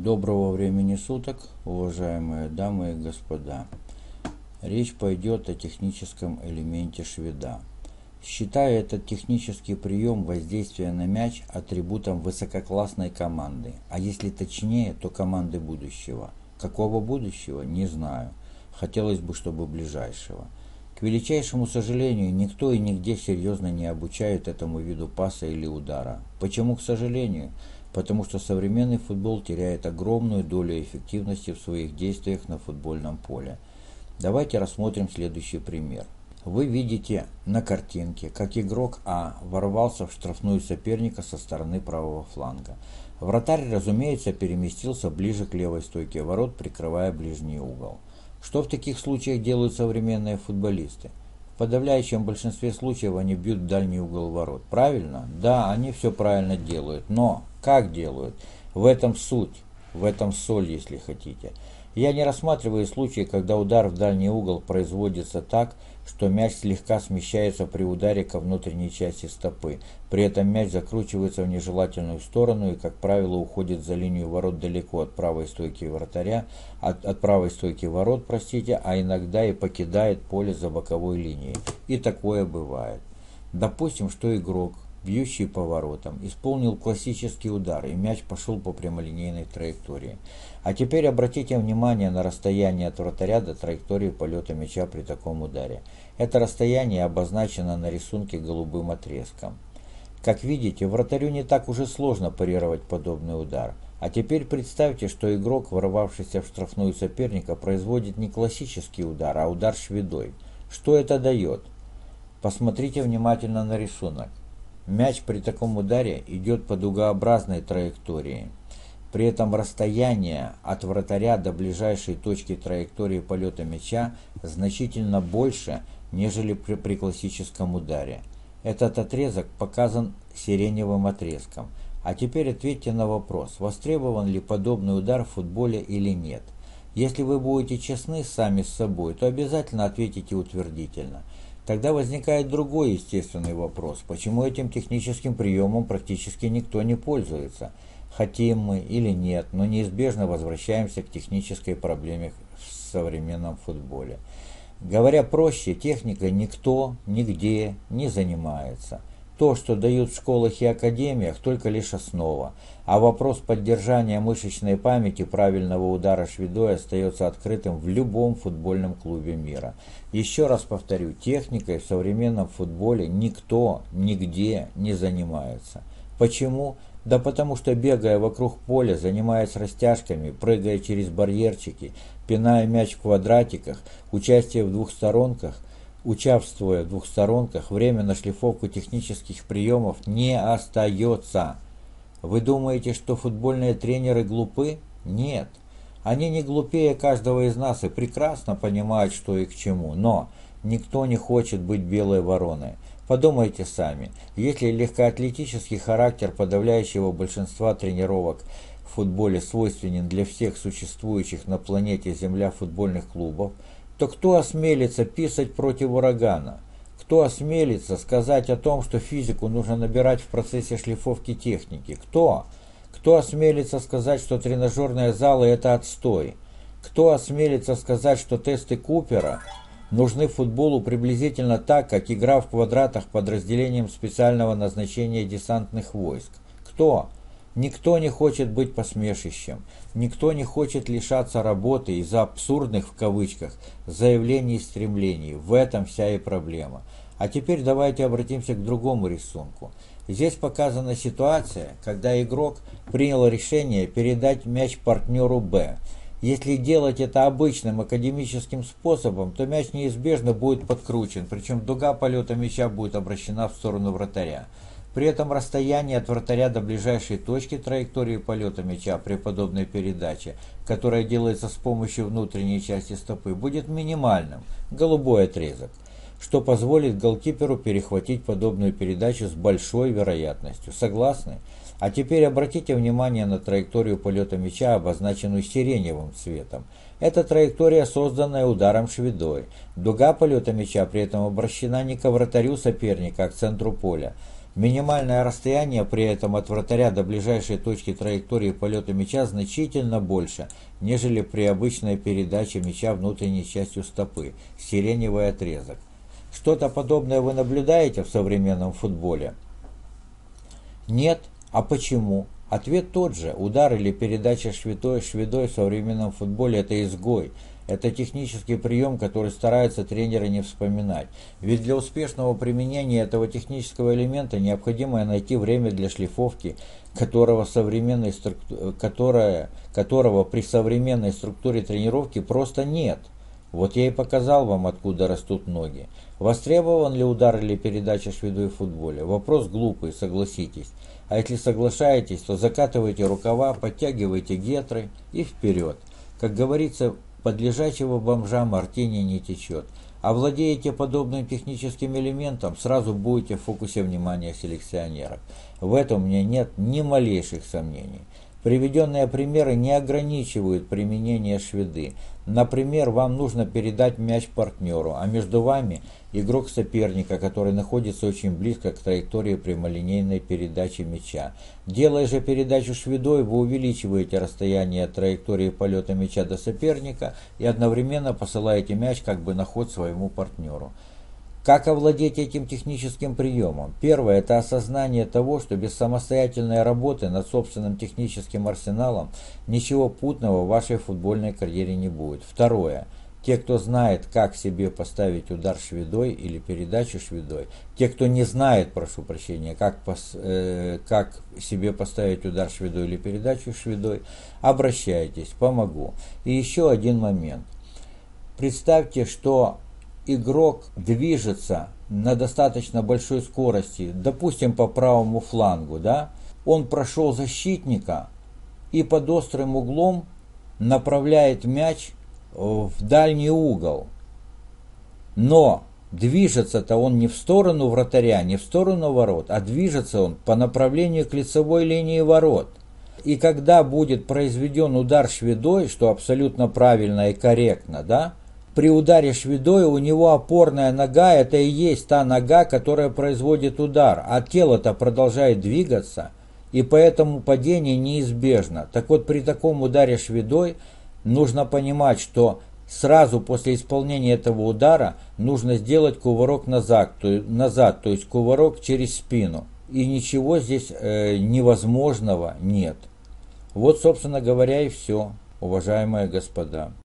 Доброго времени суток, уважаемые дамы и господа. Речь пойдет о техническом элементе шведа. Считаю этот технический прием воздействия на мяч атрибутом высококлассной команды, а если точнее, то команды будущего. Какого будущего? Не знаю. Хотелось бы, чтобы ближайшего. К величайшему сожалению, никто и нигде серьезно не обучает этому виду паса или удара. Почему, к сожалению? Потому что современный футбол теряет огромную долю эффективности в своих действиях на футбольном поле. Давайте рассмотрим следующий пример. Вы видите на картинке, как игрок А ворвался в штрафную соперника со стороны правого фланга. Вратарь, разумеется, переместился ближе к левой стойке ворот, прикрывая ближний угол. Что в таких случаях делают современные футболисты? В подавляющем большинстве случаев они бьют в дальний угол ворот. Правильно? Да, они все правильно делают. Но как делают? В этом суть, в этом соль, если хотите. Я не рассматриваю случаи, когда удар в дальний угол производится так, что мяч слегка смещается при ударе ко внутренней части стопы. При этом мяч закручивается в нежелательную сторону и, как правило, уходит за линию ворот далеко от правой стойки вратаря, от правой стойки ворот, а иногда и покидает поле за боковой линией. И такое бывает. Допустим, что игрок, бьющий по воротам, исполнил классический удар, и мяч пошел по прямолинейной траектории. А теперь обратите внимание на расстояние от вратаря до траектории полета мяча при таком ударе. Это расстояние обозначено на рисунке голубым отрезком. Как видите, вратарю не так уж и сложно парировать подобный удар. А теперь представьте, что игрок, ворвавшийся в штрафную соперника, производит не классический удар, а удар шведой. Что это дает? Посмотрите внимательно на рисунок. Мяч при таком ударе идет по дугообразной траектории. При этом расстояние от вратаря до ближайшей точки траектории полета мяча значительно больше, нежели при классическом ударе. Этот отрезок показан сиреневым отрезком. А теперь ответьте на вопрос, востребован ли подобный удар в футболе или нет. Если вы будете честны сами с собой, то обязательно ответите утвердительно. Тогда возникает другой естественный вопрос, почему этим техническим приемом практически никто не пользуется. Хотим мы или нет, но неизбежно возвращаемся к технической проблеме в современном футболе. Говоря проще, техникой никто, нигде не занимается. То, что дают в школах и академиях, только лишь основа, а вопрос поддержания мышечной памяти правильного удара шведой остается открытым в любом футбольном клубе мира. Еще раз повторю, техникой в современном футболе никто, нигде не занимается. Почему? Да потому что, бегая вокруг поля, занимаясь растяжками, прыгая через барьерчики, пиная мяч в квадратиках, участие в двухсторонках, участвуя в двухсторонках, время на шлифовку технических приемов не остается. Вы думаете, что футбольные тренеры глупы? Нет. Они не глупее каждого из нас и прекрасно понимают, что и к чему. Но никто не хочет быть белой вороной. Подумайте сами, если легкоатлетический характер подавляющего большинства тренировок в футболе свойственен для всех существующих на планете Земля футбольных клубов, то кто осмелится писать против урагана? Кто осмелится сказать о том, что физику нужно набирать в процессе шлифовки техники? Кто? Кто осмелится сказать, что тренажерные залы – это отстой? Кто осмелится сказать, что тесты Купера нужны футболу приблизительно так, как игра в квадратах подразделением специального назначения десантных войск? Кто? Никто не хочет быть посмешищем, никто не хочет лишаться работы из-за абсурдных, в кавычках, заявлений и стремлений. В этом вся и проблема. А теперь давайте обратимся к другому рисунку. Здесь показана ситуация, когда игрок принял решение передать мяч партнеру Б. Если делать это обычным академическим способом, то мяч неизбежно будет подкручен, причем дуга полета мяча будет обращена в сторону вратаря. При этом расстояние от вратаря до ближайшей точки траектории полета мяча при подобной передаче, которая делается с помощью внутренней части стопы, будет минимальным, голубой отрезок, что позволит голкиперу перехватить подобную передачу с большой вероятностью. Согласны? А теперь обратите внимание на траекторию полета мяча, обозначенную сиреневым цветом. Эта траектория, созданная ударом шведой. Дуга полета мяча при этом обращена не к вратарю соперника, а к центру поля. Минимальное расстояние при этом от вратаря до ближайшей точки траектории полета мяча значительно больше, нежели при обычной передаче мяча внутренней частью стопы, сиреневый отрезок. Что-то подобное вы наблюдаете в современном футболе? Нет. А почему? Ответ тот же. Удар или передача шведой в современном футболе – это изгой. Это технический прием, который стараются тренеры не вспоминать. Ведь для успешного применения этого технического элемента необходимо найти время для шлифовки, которого при современной структуре тренировки просто нет. Вот я и показал вам, откуда растут ноги. Востребован ли удар или передача шведой в футболе? Вопрос глупый, согласитесь. А если соглашаетесь, то закатывайте рукава, подтягивайте гетры и вперед. Как говорится, под лежачего бомжа мартини не течет. Овладеете подобным техническим элементом, сразу будете в фокусе внимания селекционеров. В этом у меня нет ни малейших сомнений. Приведенные примеры не ограничивают применение шведы. Например, вам нужно передать мяч партнеру, а между вами игрок соперника, который находится очень близко к траектории прямолинейной передачи мяча. Делая же передачу шведой, вы увеличиваете расстояние от траектории полета мяча до соперника и одновременно посылаете мяч как бы на ход своему партнеру. Как овладеть этим техническим приемом? Первое – это осознание того, что без самостоятельной работы над собственным техническим арсеналом ничего путного в вашей футбольной карьере не будет. Второе – те, кто знает, как себе поставить удар шведой или передачу шведой, те, кто не знает, прошу прощения, как себе поставить удар шведой или передачу шведой, обращайтесь, помогу. И еще один момент. Представьте, что игрок движется на достаточно большой скорости, допустим, по правому флангу, да? Он прошел защитника и под острым углом направляет мяч в дальний угол. Но движется-то он не в сторону вратаря, не в сторону ворот, а движется он по направлению к лицевой линии ворот. И когда будет произведен удар шведой, что абсолютно правильно и корректно, да? При ударе шведой у него опорная нога – это и есть та нога, которая производит удар, а тело-то продолжает двигаться, и поэтому падение неизбежно. Так вот, при таком ударе шведой нужно понимать, что сразу после исполнения этого удара нужно сделать кувырок назад, то есть кувырок через спину. И ничего здесь невозможного нет. Вот, собственно говоря, и все, уважаемые господа.